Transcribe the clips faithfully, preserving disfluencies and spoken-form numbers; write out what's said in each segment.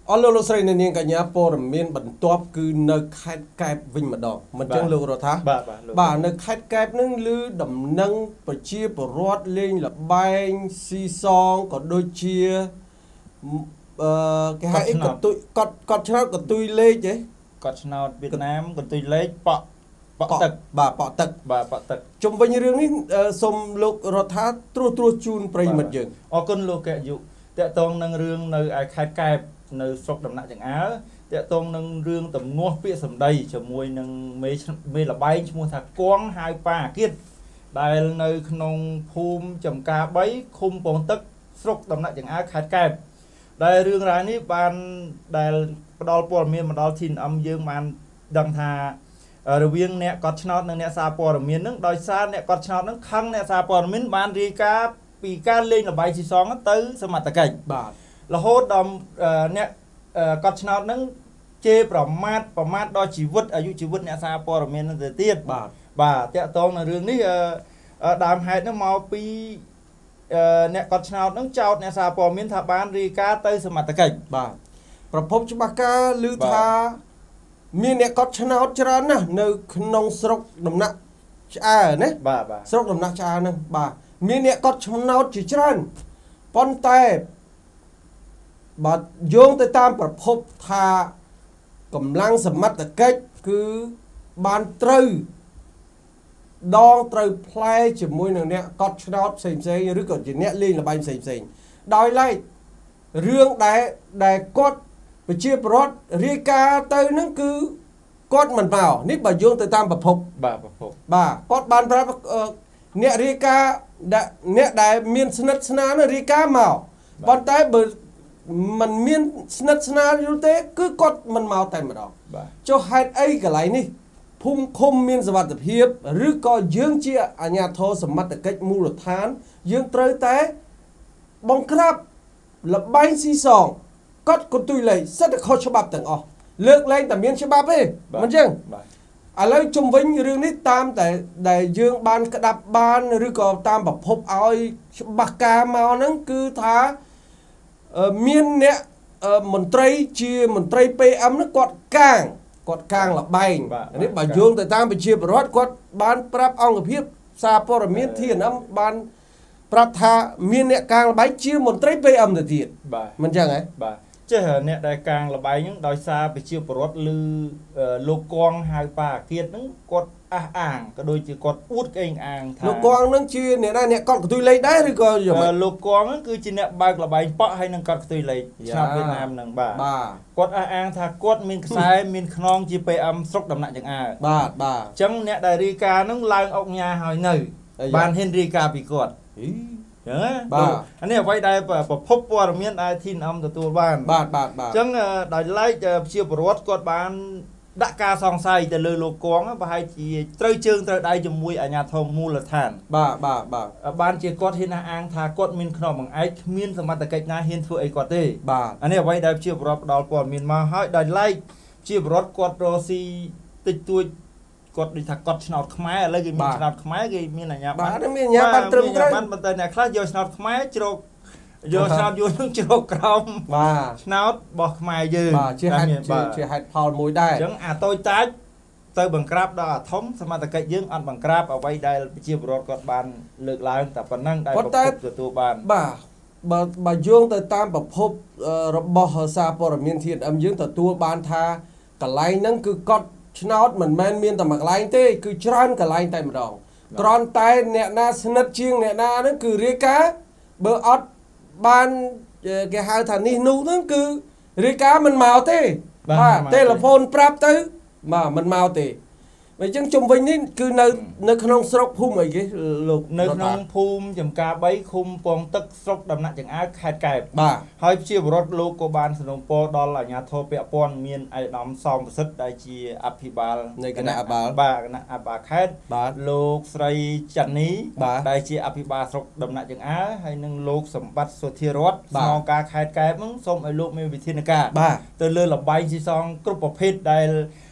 អស់លោកលោកស្រីនាងកញ្ញាព័ត៌មានបន្ទាប់គឺនៅខេត្តកែបវិញម្ដងមិនចឹងលោករថាបាទបាទនៅខេត្តកែបនឹងឮដំណឹងប្រជាពលរដ្ឋលេងល្បែងស៊ីសងក៏ដូចជាអឺគេហៅអីកតុយកត់កត់ឆ្នោតកតុយលេខហ៎កត់ឆ្នោតវៀតណាមកតុយលេខប៉ប៉ទឹកបាទប៉ទឹកបាទប៉ទឹកជុំវិញរឿងនេះសូមលោករដ្ឋាត្រួសត្រាសជូនប្រិយមិត្តយើងអរគុណលោកកយុតកតងនឹងរឿងនៅឯខេត្តកែបនៅស្រុកដំណាក់ចង្អើតកតងនឹងរឿងទំនាស់ពាក្យសម្ដីជាមួយនឹងមេមេលបែងឈ្មោះថាគង់ហៅប៉ាអាគៀតដែលនៅក្នុងភូមិចំការបីឃុំពងទឹកស្រុកដំណាក់ចង្អើខេត្តកែបដែលរឿងរ៉ាវនេះបានដែលផ្ដល់ព័ត៌មានមកដល់ ធី អេន អឹម យើងបានដឹងថារវាងអ្នកកត់ឆ្នោតនិងអ្នកសារព័ត៌មាននឹងដោយសារអ្នកកត់ឆ្នោតនឹងខឹងអ្នកសារព័ត៌មានបានរាយការណ៍ពីការលេងល្បែងស៊ីសងទៅសមត្ថកិច្ចបាទរហូតដល់អ្នកកត់ឆ្នោតនឹងជេរប្រមាថប្រមាថដល់ជីវិតអាយុជីវិតអ្នកសារព័ត៌មាននឹងទៅទៀតបាទបាទតកតងនឹងរឿងនេះដើមហេតុនឹងមកពីអ្នកកត់ឆ្នោតនឹងចោទអ្នកសារព័ត៌មានថាបានរាយការណ៍ទៅសមត្ថកិច្ចបាទប្រភពច្បាស់ការឮថាមានអ្នកកត់ឆ្នោតច្រើនណាស់នៅក្នុងស្រុកដំណាក់ឆ្អើណាបាទបាទស្រុកដំណាក់ឆ្អើហ្នឹងបាទមានអ្នកកត់ឆ្នោតជាច្រើនប៉ុន្តែបាទយោងទៅតាមប្រភពថាកម្លាំងសមត្ថកិច្ចគឺបានត្រូវដងត្រូវផ្លែជាមួយនឹងអ្នកកត់ឆ្នោតផ្សេងផ្សេងឬក៏ជាអ្នកលេងល្បែងផ្សេងផ្សេងដោយឡែករឿងដែលដែលគាត់ប្រជាពលរដ្ឋរាយការណ៍ទៅនឹងគឺគាត់មិនមកនេះបើយោងទៅតាមប្រភពបាទប្រភពបាទគាត់បានប្រាប់អ្នករាយការណ៍អ្នកដែលមានស្និទ្ធស្នាលរាយការណ៍មកប៉ុន្តែបើมันមានស្និទ្ធស្នាលយល់ទេគឺគាត់មិនមកតែម្ដងចុះហេតុអីកន្លែងនេះភូមិឃុំមានសុវត្ថិភាពឬក៏យើងជាអាជ្ញាធរសមត្ថកិច្ចមូលដ្ឋានយើងត្រូវតែបង្ក្រាបល្បែងស៊ីសងកត់កន្ទុយលេខសិទ្ធិខុសច្បាប់ទាំងអស់លើកលែងតែមានច្បាប់ទេមិនចឹងឥឡូវជុំវិញរឿងនេះតាមតែដែលយើងបានក្តាប់បានឬក៏តាមប្រភពឲ្យច្បាស់ការមកហ្នឹងគឺថាមានអ្នកមន្ត្រីជាមន្ត្រី ពី អឹម ហ្នឹងគាត់កាងគាត់កាងលបែងនេះបើយោងទៅតាមប្រជាពលរដ្ឋគាត់បានប្រាប់អង្គភាពសារព័ត៌មាន ធី អេន អឹម បានប្រាប់ថាមានអ្នកកាងលបែងជាមន្ត្រី ពី អឹម ទៅទៀតមិនចឹងហ៎បាទចេះអ្នកដែលកាងលបែងហ្នឹងដោយសារប្រជាពលរដ្ឋឬលោកគង់ហៅប៉ាអាគៀតហ្នឹងគាត់អះអាងក៏ដូចជាគាត់អួតក្អេងអាងថាលោកគង់ហ្នឹងជាអ្នកណាអ្នកកត់កន្ទុយលេខដែរឬក៏យ៉ាងម៉េចលោកគង់ហ្នឹងគឺជាអ្នកបើកលបែងប៉ក់ហើយនឹងកត់កន្ទុយលេខឆ្នោតវៀតណាមហ្នឹងបាទគាត់អះអាងថាគាត់មានខ្សែមានខ្នងជា ពី អឹម ស្រុកដំណាក់ចង្អើបាទបាទអញ្ចឹងអ្នកដែលរាយការណ៍ហ្នឹងឡើងអុកញ៉ាហើយនៅបានហ៊ានរាយការណ៍ពីគាត់ចឹងបាទអានេះអ្វីដែលប្រភពព័ត៌មានដែល ធី អេន អឹម ទទួលបានបាទបាទបាទអញ្ចឹងដោយឡែកប្រជាពលរដ្ឋគាត់បានដាក់ការសង្ស័យទៅលើលោកគង់ប្រហែលជាត្រូវជើងត្រូវដៃជាមួយអាជ្ញាធរមូលដ្ឋានបាទបាទបាទបានជាគាត់ហ៊ានអះអាងថាគាត់មានខ្នងបង្អែកគ្មានសមត្ថកិច្ចណាហ៊ានធ្វើអីគាត់ទេបាទអានេះអ្វីដែលប្រជាពលរដ្ឋផ្ដល់ព័ត៌មានមកហើយដោយឡែកប្រជាពលរដ្ឋគាត់រស់ស៊ីតិចតួចគាត់ដូចថាគាត់ឆ្នោតខ្មែរឥឡូវគេមានឆ្នោតខ្មែរគេមានអាជ្ញាប័ណ្ណបាទមានអាជ្ញាប័ណ្ណត្រឹមត្រូវបានប៉ុន្តែអ្នកខ្លះយកឆ្នោតខ្មែរជ្រកយកឆ្នោតយួននឹងជ្រកក្រោមបាទឆ្នោតរបស់ខ្មែរយើងបាទជាហេតុជាហេតុផលមួយដែរអញ្ចឹងអាតូចតាចទៅបង្ក្រាបដល់អាធំសមត្ថកិច្ចយើងអត់បង្ក្រាបអ្វីដែលប្រជាពលរដ្ឋគាត់បានលើកឡើងតែប៉ុណ្ណឹងដែលប្រភពទទួលបានបាទបើបើយោងទៅតាមប្រភពរបស់សារព័ត៌មាន ធី អេន អឹម យើងទទួលបានថាកន្លែងហ្នឹងគឺកត់ឆ្នោតមិនមែនមានតែមួយកន្លែងទេគឺច្រើនកន្លែងតែម្ដងគ្រាន់តែអ្នកណាស្និទ្ធជាងអ្នកណាហ្នឹងគឺរាយការណ៍បើអត់បានគេហៅថានេះនោះហ្នឹងគឺរាយការណ៍មិនមកទេបាទទូរស័ព្ទប្រាប់ទៅបាទមិនមកទេអញ្ចឹងជុំវិញនេះគឺនៅនៅក្នុងស្រុកភូមិអីគេលោកនៅក្នុងភូមិចំការបីឃុំពងទឹកស្រុកដំណាក់ចង្អើខេត្តកែបបាទហើយប្រជាពលរដ្ឋលោកក៏បានសនំពរដល់អាជ្ញាធរពាក់ព័ន្ធមានឯកឧត្តមសមប្រសិទ្ធដែលជាអភិបាលនៃគណៈអបាលបាទគណៈអបាលខេត្តលោកស្រីច័ន្ទនីដែលជាអភិបាលស្រុកដំណាក់ចង្អើហើយនិងលោកសម្បត្តិសុធារតស្នងការខេត្តកែបហ្នឹងសូមឲ្យលោកមានវិធានការទៅលើលបែងស៊ីសងគ្រប់ប្រភេទដែល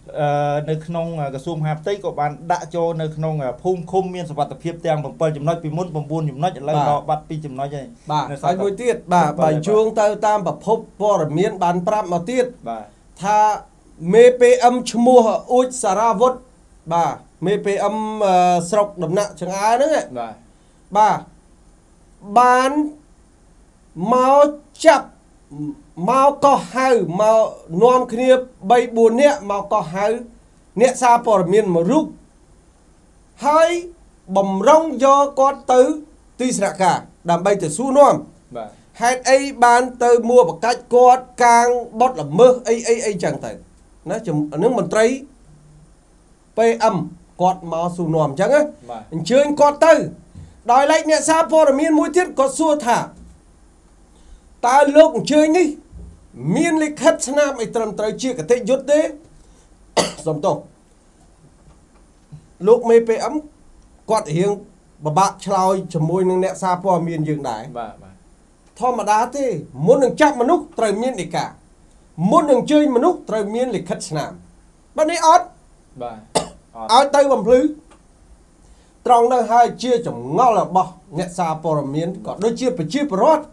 នៅក្នុងក្រសួងមហាផ្ទៃក៏បានដាក់ចូលនៅក្នុងភូមិឃុំមានសុវត្ថិភាពទាំងbảyចំណុចពីមុន9ចំណុចឥឡូវដល់បាត់2ចំណុចហើយបាទហើយមួយទៀតបាទបើជួងទៅតាមប្រភពព័ត៌មានបានប្រាប់មកទៀតបាទថាមេ pê em ឈ្មោះអ៊ូចសារ៉ាវុធបាទមេ pê em ស្រុកដំណាក់ចង្អើហ្នឹងបាទបាទបានមកចាប់មកក៏ហៅមកនាំគ្នា3 4នាក់មកក៏ហៅអ្នកសារព័ត៌មានមួយរូបហើយបំរុងយកគាត់ទៅទីស្នាក់ការដើម្បីទៅសួរនាំបាទហេតុអីបានទៅមួបកាច់គាត់កាងបត់ល្មើសអីអីអីចឹងទៅណានឹងមន្ត្រី pê em គាត់មកសួរនាំអញ្ចឹងណាអញ្ជើញគាត់ទៅដោយឡែកអ្នកសារព័ត៌មានមួយទៀតគាត់សួរថាតើលោកអញ្ជើញនេះមានលិខិតស្នាមអីត្រឹមត្រូវជាគតិយុត្តទេសុំទោសលោកមេ pê em គាត់រៀងបបាក់ឆ្លើយជាមួយនឹងអ្នកសារព័ត៌មានយើងដែរបាទបាទធម្មតាទេមុននឹងចាប់មនុស្សត្រូវមានឯកាមុននឹងអញ្ជើញមនុស្សត្រូវមានលិខិតស្នាមបាទនេះអត់បាទឲ្យទៅបំភ្លឺត្រង់នៅហើយជាចម្ងល់របស់អ្នកសារព័ត៌មានក៏ដូចជាប្រជាពលរដ្ឋ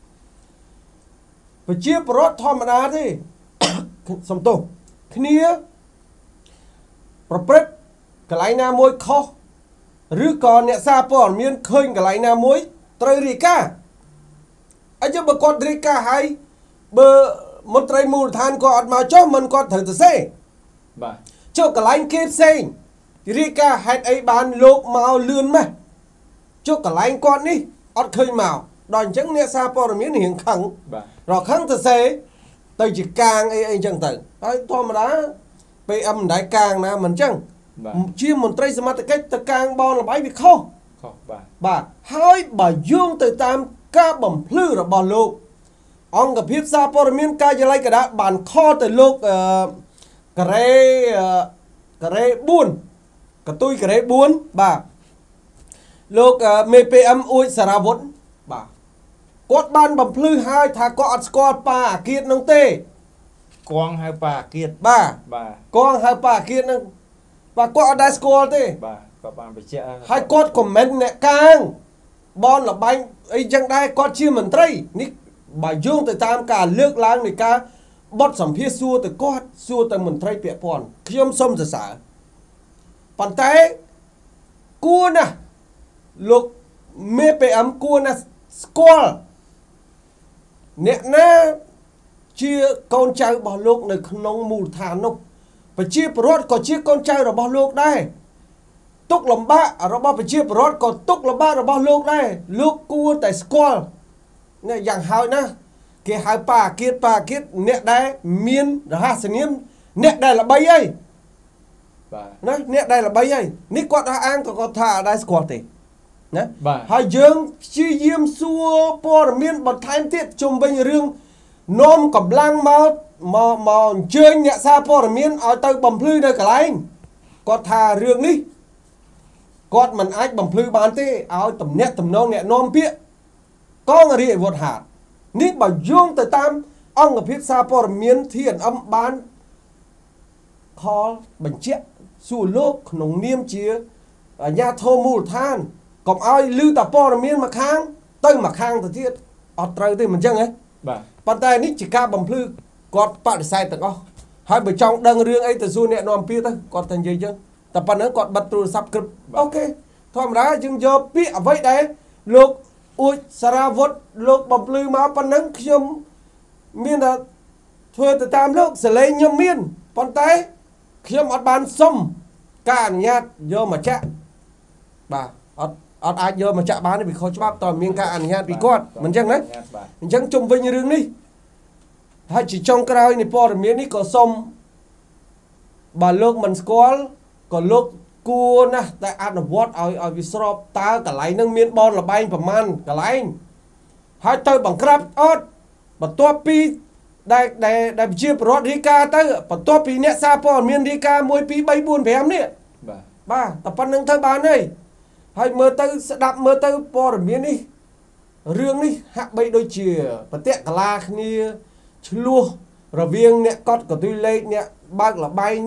ប្រជាពលរដ្ឋធម្មតាទេសំទោសគ្នាប្រព្រឹត្តកន្លែងណាមួយខុសឬក៏អ្នកសារព័ត៌មានឃើញកន្លែងណាមួយត្រូវរាយការណ៍អញ្ចឹងបើគាត់រាយការណ៍ហើយបើមន្ត្រីមូលដ្ឋានក៏អត់មកចុះមិនគាត់ត្រូវទៅសេបាទចុះកន្លែងគេផ្សេងរាយការណ៍ហេតុអីបានលោកមកលឿនម៉េះចុះកន្លែងគាត់នេះអត់ឃើញមកដល់អញ្ចឹងអ្នកសារព័ត៌មានរៀងខឹងបាទរកខឹងទៅសេទៅជាកាងអីអីអញ្ចឹងទៅហើយធម្មតា pê em មិនដែរកាងណាមិនអញ្ចឹងជាមន្ត្រីសមត្ថកិច្ចទៅកាងបនលបាយវាខុសខុសបាទបាទហើយបើយោងទៅតាមការបំភ្លឺរបស់លោកអង្គភាពសារព័ត៌មានការិយាល័យកណ្ដាលបានខលទៅលោកអឺការ៉េការ៉េ4កតុយការ៉េ4បាទលោកមេ pê em អ៊ូចសារ៉ាវុធបាទគាត់បានបំភ្លឺហើយថាគាត់អត់ស្គាល់ប៉ាអាគៀតនឹងទេគងហៅប៉ាអាគៀតបាទបាទគងហៅប៉ាអាគៀតនឹងបាទគាត់អត់ដែរស្គាល់ទេបាទគាត់បានបញ្ជាក់ហើយគាត់ខមមិនអ្នកកាងបនលបាញ់អីចឹងដែរគាត់ជាមន្ត្រីនេះបើយោងទៅតាមការលើកឡើងនៃការបត់សម្ភាសសួរទៅគាត់សួរទៅមន្ត្រីពាក់ព័ន្ធខ្ញុំសូមសរសើរប៉ុន្តែគួរណាស់លោកមេ pê em គួរណាស់ស្គាល់អ្នកណាជាកូនចៅរបស់លោកនៅក្នុងមូលដ្ឋាននោះប្រជាពលរដ្ឋក៏ជាកូនចៅរបស់លោកដែរទុកលំបាករបស់ប្រជាពលរដ្ឋក៏ទុកលំបាករបស់លោកដែរលោកគួរតែស្គាល់នេះយ៉ាងហើយណាគេហៅប៉ាអាគៀតប៉ាអាគៀតអ្នកដែលមានរហស្សនាមអ្នកដែលល្បីហើយបាទណាអ្នកដែលល្បីហើយនេះគាត់អះអាងក៏គាត់ថាអត់ដែរស្គាល់ទេណាបាទហើយយើងព្យាយាមសួរព័ត៌មានបន្ថែមទៀតជុំវិញរឿងនាំកម្លាំងមកមកមកអញ្ជើញអ្នកសារព័ត៌មានឲ្យទៅបំភ្លឺនៅកន្លែងគាត់ថារឿងនេះគាត់មិនអាចបំភ្លឺបានទេឲ្យតំណាក់តំណងអ្នកនាំពាក្យកងរាជអាវុធហត្ថនេះបើយោងទៅតាមអង្គភាពសារព័ត៌មាន ที เอ็น เอ็ม បានខលបញ្ជាក់សួរលោកក្នុងនាមជាអាជ្ញាធរមូលដ្ឋានកុំឲ្យលឺតែព័ត៌មានមកខាងទៅមកខាងទៅទៀតអត់ត្រូវទេមិនអញ្ចឹងហ៎បាទប៉ុន្តែនេះជាការបំភ្លឺគាត់បដិសេធទាំងអស់ហើយបើចង់ដឹងរឿងអីទៅសួរអ្នកនាំពាក្យទៅគាត់តែនិយាយអញ្ចឹងតែប៉ុណ្ណឹងគាត់បិទទូរស័ព្ទគ្រឹបអូខេធម្មតាយើងយកពាក្យអ្វីដែលលោកអ៊ូចសារ៉ាវុធលោកបំភ្លឺមកប៉ុណ្ណឹងខ្ញុំមានតែធ្វើទៅតាមលោកសលេងខ្ញុំមានប៉ុន្តែខ្ញុំអត់បានសុំការអនុញ្ញាតយកមកចាក់បាទអត់អត់អាចយកមកចាក់បានទេវាខុសច្បាប់តើមានការអនុញ្ញាតពីគាត់មិនអញ្ចឹងណាអញ្ចឹងជុំវិញរឿងនេះហើយជាចុងក្រោយនៃព័ត៌មាននេះក៏សូមបើលោកមិនស្គាល់ក៏លោកគួរណាស់តែអនុវត្តឲ្យឲ្យវាស្របតើកន្លែងហ្នឹងមានបនលបែងប្រមាណកន្លែងហើយទៅបង្ក្រាបអត់បន្ទាប់ពីដែលដែលដែលជាប្រវត្តិរាយការណ៍ទៅបន្ទាប់ពីអ្នកសារព័ត៌មានរាយការណ៍1 2 3 4 5នេះបាទបាទតែប៉ុណ្្នឹងទៅបានហើយហើយមើលទៅស្ដាប់មើលទៅព័ត៌មាននេះរឿងនេះហាក់បីដូចជាប្រតិកលាគ្នាឆ្លោះរវាងអ្នកកត់កន្ទុយលេខអ្នកបើកលបែងហ្នឹង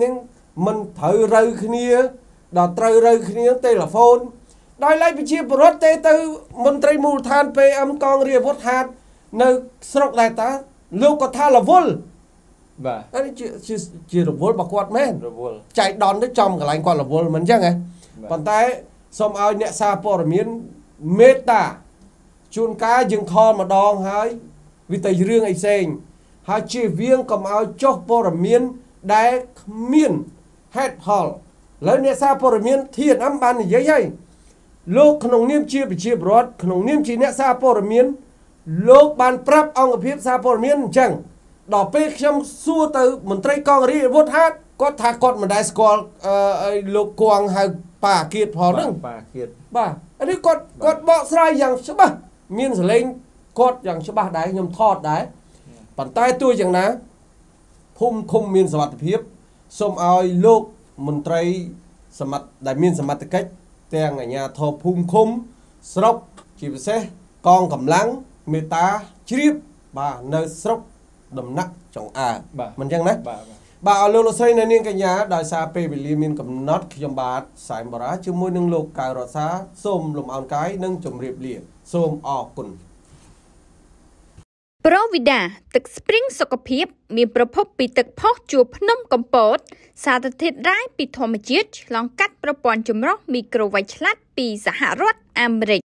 mình thử rơi kia đò trơi rơi kia telephone đòi lấy bị chia bớt tê từ mình tây mù than pe âm con ria vót hạt nơi sọc đại ta lưu có tha là vul và anh chỉ chỉ chỉ được vul bạc quạt men rồi chạy đòn tới trong cái lạnh còn là vul mình chắc nghe còn tay xong ao nhẹ xa po là miếng meta chun cá dừng thon mà đòn hai vì tay riêng ấy sen hai chỉ viên cầm ao chọc po là miếng đai miên hết hol lấy nhẹ xa po là miếng thiền âm ban như vậyลูกขนมนิ่มชีบชีบรถขนมนิ่มชีเนี่ยซาโปรเมียนลูกบานปรับเอากับพิบซาโปรเมียนจังดอกเป๊กชมสู้ตือมันไตรกองรีวุฒิฮัตก็ทากดมันได้สกอลเอ่อลูกกวางให้ป่าเกียรติพอนึงป่าเกียรติบ้าอันนี้กดกดบอกสายอย่างใช่ปะเมียนสเลงกดอย่างใช่ปะได้ยมทอดได้ปั่นใต้ตัวอย่างนะพุ่มคุมเมียนสวัสดิพิบส้มเอาลูกมันไตรสมัติได้เมียนสมัติกัจแต่งnhà thọ phum khum sọc chỉ sẽ con cầm lắng mê ta chip bà nơi sọc đầm nặng trong à mình chăng đấy bà ở lô lô xây này nên cái nhà đại sa pe bị liên miên cầm nót khi trong bà xài bà đá chưa môi nâng lục cài rọt xá xôm lùm áo cái nâng chùm riệp liền xôm ọ cùn Provida ទឹក Spring សុខភាពមានប្រភពពីទឹកផុសជួរភ្នំកំពតសារធាតុរ៉ែពីធម្មជាតិឆ្លងកាត់ប្រព័ន្ធចម្រោះមីក្រូវ៉ាច់ឆ្លាតពីសហរដ្ឋអាមេរិក